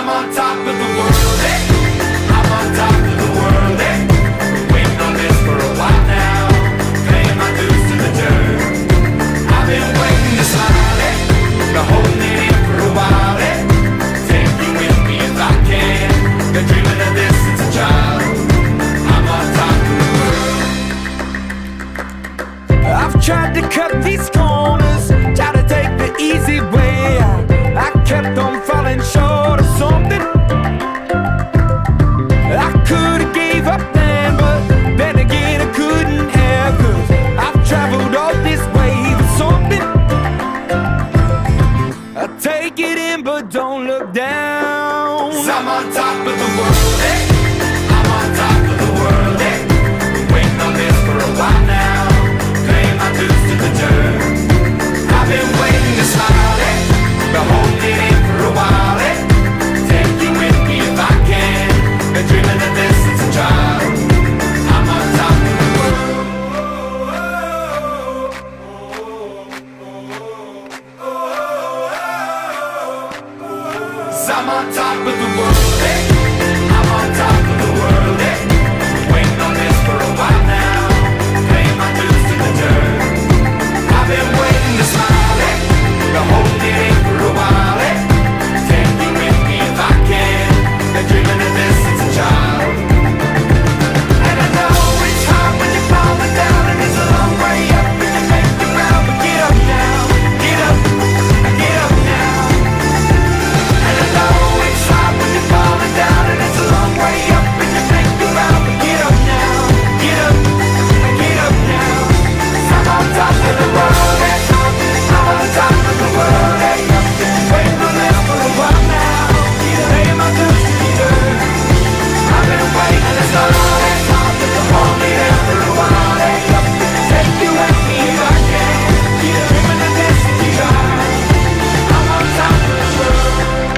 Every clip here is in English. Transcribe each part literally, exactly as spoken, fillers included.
I'm on top of the world, eh? I'm on top of the world, eh? Been waiting on this for a while now, paying my dues to the dirt. I've been waiting to smile, eh? Been holding it in for a while, eh? Take you with me if I can. Been dreaming of this since a child. I'm on top of the world. I've tried to cut these corners, tried to take the easy way. I, I kept on falling short of something. I could've gave up then, but then again I couldn't have, 'cause I've traveled all this way for something. I take it in but don't look down. 'Cause I'm on top of the world, eh? I'm on top of the world, eh? Been waiting on this for a while now, paying my dues to the dirt. I've been waiting to smile, eh? Been holding it in for a while, eh? Take you with me if I can. Been dreaming of this since a child. I'm on top of the world. 'Cause I'm on top of the world, eh? I'm on top of the world, eh? Waiting on this for a while now, paying my dues to the dirt. I've been waiting to smile, eh? Been holding it in for a while, eh? Take you with me if I can. Been dreaming of this since a child. And I know it's hard when you're falling down, and it's a long way up and you make it round, but get up now, get up, get up now. And I know it's hard when you're falling down, and it's a long way up and you make it round, but get up now, get up, get up now. 'Cause I'm on top of the world, eh? I'm on top of the world, eh? Waiting on this for a while now, paying my dues to the dirt. I've been waiting this long, eh? Hold me there for a while, eh? Take you with me if I can. Dreaming of this desire. I'm on top of the world.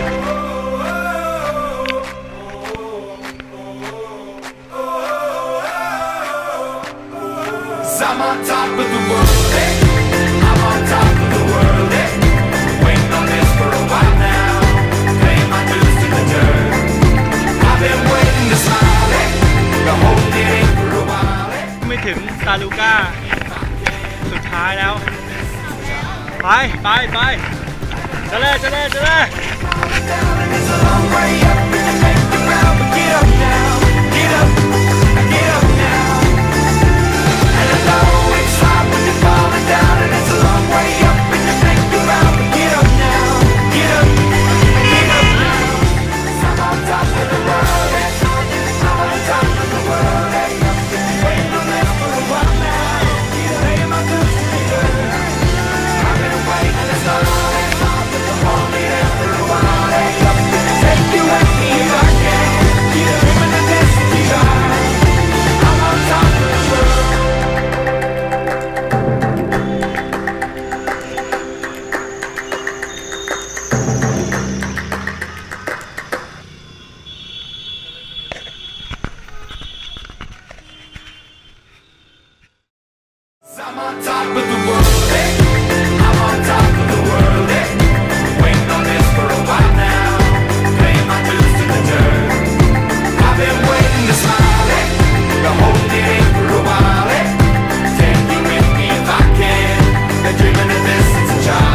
'Cause I'm on top of the world, eh? I'm on top of the world, eh? Waiting on this for a while now, paying my dues to the dirt. I've been waiting to smile, eh? Been holding it in for a while, eh? ไม่ถึงซาลูก้าสุดท้ายแล้ว ไปไปไปจะเลยจะเลยจะเลย Down and it's a long way up and you make it round, but get up now, get up, get up now. And I know it's hard when you're falling down, and it's a long way up and you make it round, but get up now, get up, get up now. 'Cause I'm on top of the world, eh? I'm on top of the world, eh? Waiting on this for a while now, paying my dues to the dirt. I've been waiting this long, eh? Hold me there for a while, eh? Take you with me if I can. Dreaming of this desire. I'm on top of the world. 'Cause I'm on top of the world, eh? I'm on top of the world, eh? Waiting on this for a while now, paying my dues to the dirt. I've been waiting to smile, eh? Been holding it in for a while, eh? Take you with me if I can. Been dreaming of this since a child.